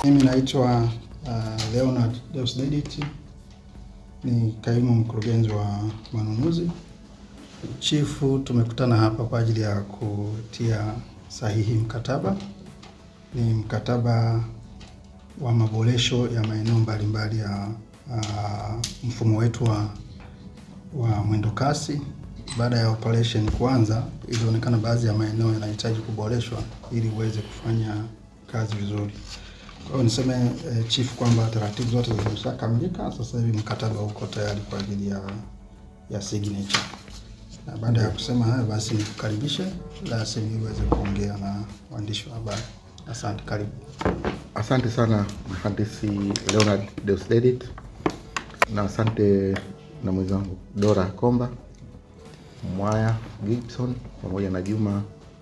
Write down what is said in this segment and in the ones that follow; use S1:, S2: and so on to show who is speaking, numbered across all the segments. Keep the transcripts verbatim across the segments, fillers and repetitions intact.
S1: Mimi naitwa uh, Leonard Deusdedit, ni kaimu mkurugenzi wa manunuzi. Chifu, tumekutana hapa kwa ajili ya kutia sahihi mkataba. Ni mkataba wa maboresho ya maeneo mbalimbali ya uh, mfumo wetu wa, wa mwendo kasi. Baada ya operation kuanza, ilionekana baadhi ya maeneo yanahitaji kuboreshwa ili uweze kufanya kazi vizuri. Kwa hiyo niseme eh, chief kwamba taratibu zote zimeshakamilika. Sasa hivi mkataba uko tayari kwa ajili ya ya signature. Na baada ya kusema haya, basi nikukaribishe rasmi uweze kuongea na waandishi wa habari. Asante, karibu.
S2: Asante sana mhandisi Leonard Deusdedit, na asante na mwenzangu Dora Komba, Mwaya Gibson pamoja na Juma.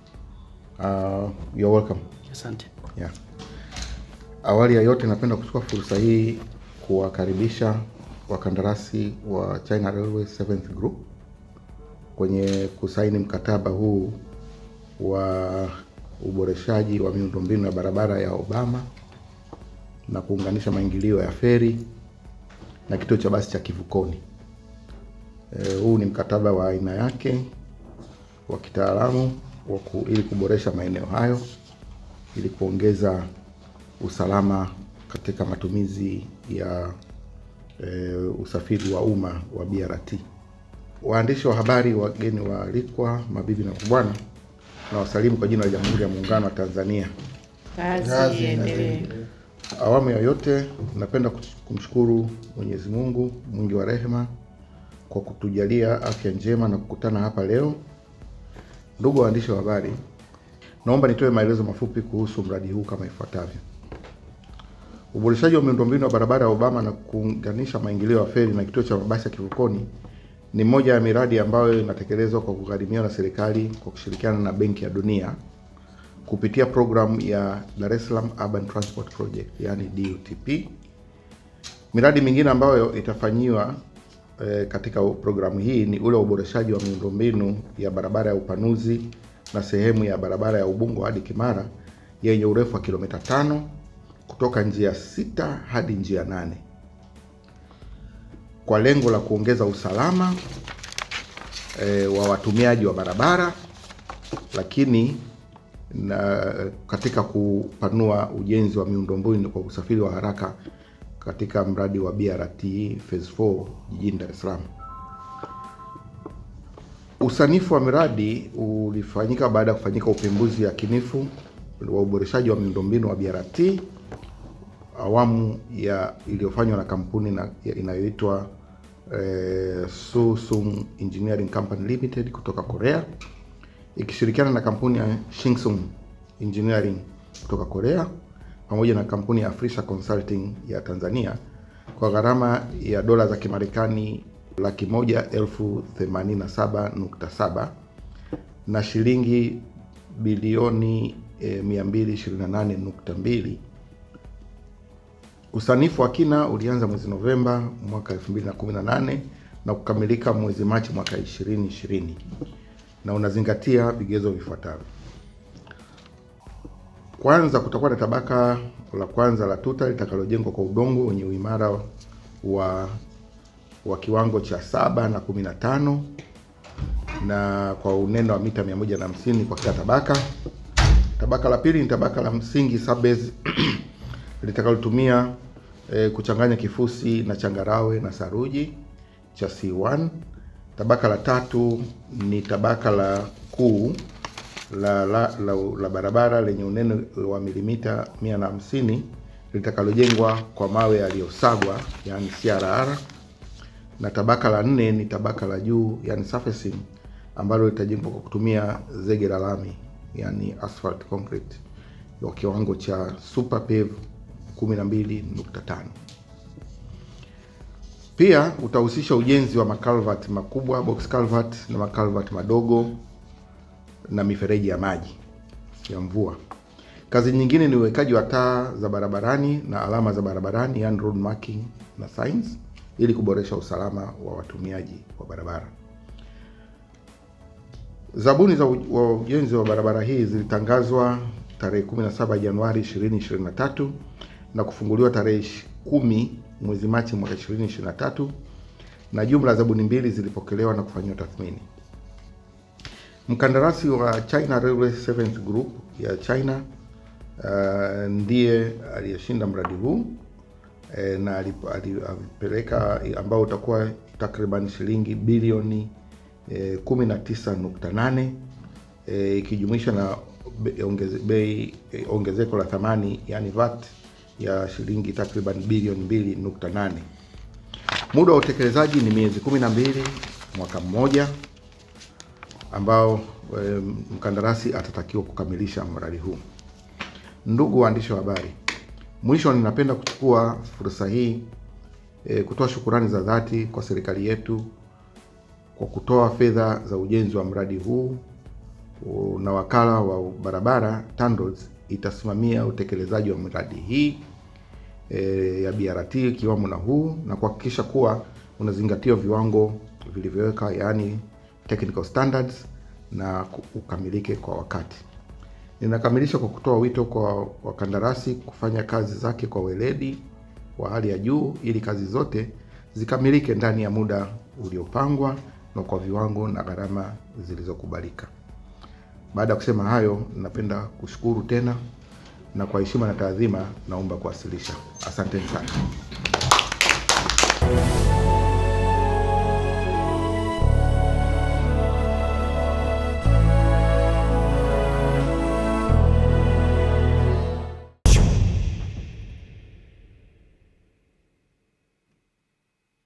S2: Uh, you're welcome.
S3: Asante.
S2: Yeah. Awali ya yote napenda kuchukua fursa hii kuwakaribisha wakandarasi wa China Railways seventh Group kwenye kusaini mkataba huu wa uboreshaji wa miundombinu ya barabara ya Obama na kuunganisha maingilio ya Feri na kituo cha basi cha Kivukoni. E, huu ni mkataba wa aina yake wa kitaalamu wa ku, ili kuboresha maeneo hayo ili kuongeza usalama katika matumizi ya e, usafiri wa umma wa B R T. Waandishi wa habari, wageni waalikwa, mabibi na mabwana, na wasalimu kwa jina la Jamhuri ya Muungano wa Tanzania.
S3: Kazi iendelee.
S2: Awamu ya yote, napenda kumshukuru Mwenyezi Mungu mwingi wa rehema kwa kutujalia afya njema na kukutana hapa leo. Ndugu waandishi wa habari, naomba nitoe maelezo mafupi kuhusu mradi huu kama ifuatavyo. Uboreshaji wa miundombinu wa barabara ya Obama na kuunganisha maingilio ya Feri na kituo cha mabasi ya Kivukoni ni moja ya miradi ambayo inatekelezwa kwa kugharimiwa na serikali kwa kushirikiana na Benki ya Dunia kupitia programu ya Dar es Salaam Urban Transport Project, yani D U T P. Miradi mingine ambayo itafanyiwa e, katika programu hii ni ule uboreshaji wa miundombinu ya barabara ya upanuzi na sehemu ya barabara ya Ubungo hadi Kimara yenye urefu wa kilomita tano kutoka njia sita hadi njia nane kwa lengo la kuongeza usalama e, wa watumiaji wa barabara, lakini na katika kupanua ujenzi wa miundombinu kwa usafiri wa haraka katika mradi wa B R T phase four jijini Dar es Salaam. Usanifu wa miradi ulifanyika baada ya kufanyika upembuzi yakinifu wa uboreshaji wa miundombinu wa B R T awamu ya iliyofanywa na kampuni na inayoitwa eh, Susung Engineering Company Limited kutoka Korea ikishirikiana na kampuni ya Shingsung Engineering kutoka Korea pamoja na kampuni ya Afrisha Consulting ya Tanzania kwa gharama ya dola za Kimarekani laki moja elfu themanini na saba nukta saba na shilingi bilioni eh, mia mbili ishirini na nane nukta mbili. Usanifu wa kina ulianza mwezi Novemba mwaka elfu mbili na kumi na nane na kukamilika mwezi Machi mwaka ishirini ishirini na unazingatia vigezo vifuatavyo. Kwanza, kutakuwa na tabaka la kwanza la tuta litakalojengwa kwa udongo wenye uimara wa wa kiwango cha saba na kumi na tano na kwa unene wa mita mia moja na hamsini kwa kila tabaka. Tabaka la pili ni tabaka la msingi subbase litakalotumia e, kuchanganya kifusi na changarawe na saruji cha C one. Tabaka la tatu ni tabaka la kuu la, la, la, la barabara lenye unene wa milimita mia na hamsini litakalojengwa kwa mawe yaliyosagwa, yani C R R. Na tabaka la nne ni tabaka la juu, yani surfacing, ambalo litajengwa kwa kutumia zege la lami, yani asphalt concrete kwa kiwango cha super pave kumi na mbili nukta tano. Pia utahusisha ujenzi wa makalvati makubwa, box culvert, na makalvati madogo na mifereji ya maji ya mvua. Kazi nyingine ni uwekaji wa taa za barabarani na alama za barabarani, yani road marking na signs, ili kuboresha usalama wa watumiaji wa barabara. Zabuni za ujenzi wa barabara hii zilitangazwa tarehe kumi na saba Januari ishirini ishirini na tatu na kufunguliwa tarehe kumi mwezi Machi mwaka ishirini ishirini na tatu, na jumla ya zabuni mbili zilipokelewa na kufanywa tathmini. Mkandarasi wa China Railway Service Group ya China uh, ndiye aliyeshinda mradi huu e, na alipeleka ambao utakuwa takriban shilingi bilioni e, kumi na tisa nukta nane e, ikijumuisha na ongeze, bei ongezeko la thamani yani V A T ya shilingi takriban bilioni mbili nukta nane. Muda wa utekelezaji ni miezi kumi na mbili, mwaka mmoja, ambao e, mkandarasi atatakiwa kukamilisha mradi huu. Ndugu waandishi wa habari, mwisho ninapenda kuchukua fursa hii e, kutoa shukurani za dhati kwa serikali yetu kwa kutoa fedha za ujenzi wa mradi huu, na wakala wa barabara TANROADS itasimamia utekelezaji wa mradi hii e, ya B R T kiwamo na huu, na kuhakikisha kuwa unazingatia viwango vilivyoweka yani technical standards na ukamilike kwa wakati. Ninakamilisha kwa kutoa wito kwa wakandarasi kufanya kazi zake kwa weledi wa hali ya juu ili kazi zote zikamilike ndani ya muda uliopangwa na kwa viwango na gharama zilizokubalika. Baada ya kusema hayo, napenda kushukuru tena na kwa heshima na taadhima naomba kuwasilisha. Asanteni sana.